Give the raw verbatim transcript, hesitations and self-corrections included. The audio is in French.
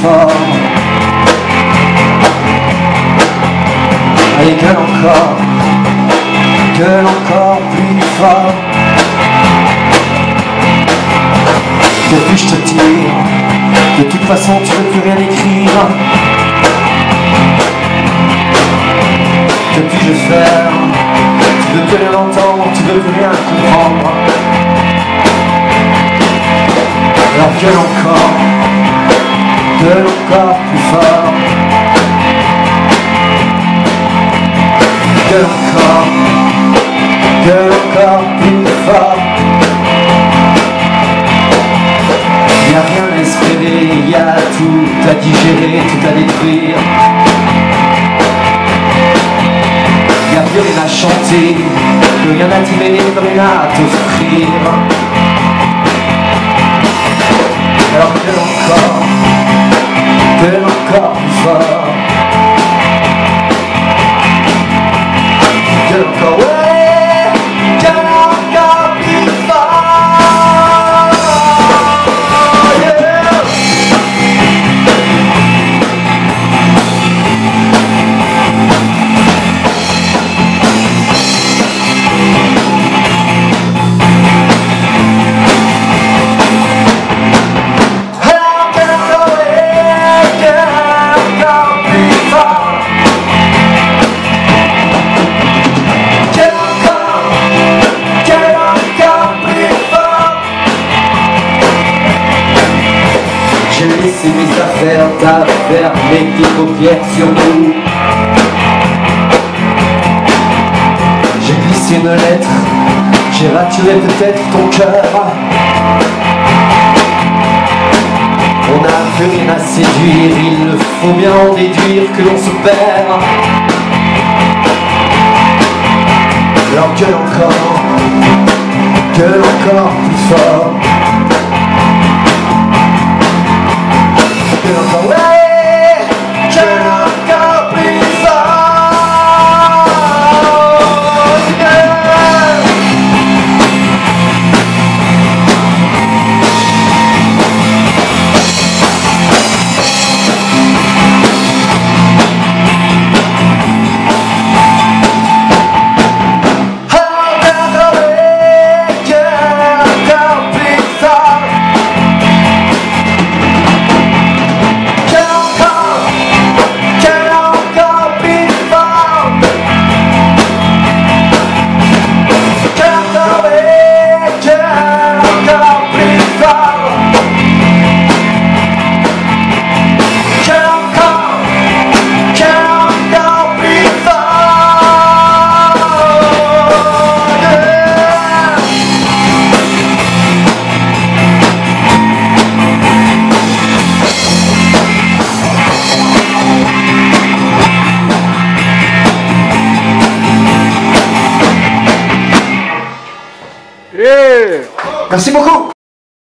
fort. Allez, gueule encore, gueule encore plus fort. Que puis-je te dire? De toute façon tu veux plus rien écrire. Que puis-je faire? Tu veux plus rien entendre, tu veux plus rien comprendre. Alors gueule encore, gueule encore plus fort. Gueule encore, gueule encore plus fort. Y a rien à espérer, y a tout à digérer, tout à détruire. Y a plus rien à chanter, plus rien à tirer, plus rien à t'offrir. Alors gueule encore, gueule encore plus fort. Gueule encore, ouais, gueule encore plus fort. Yeah. J'ai laissé mes affaires, ta affaire, mes tes paupières sur nous. J'ai glissé une lettre, j'ai raturé peut-être ton cœur. On n'a plus rien à séduire, il faut bien en déduire que l'on se perd. Alors gueule encore, gueule encore plus fort. Gueule encore, ouais, gueule encore plus fort. Yeah. Yeah. Merci beaucoup.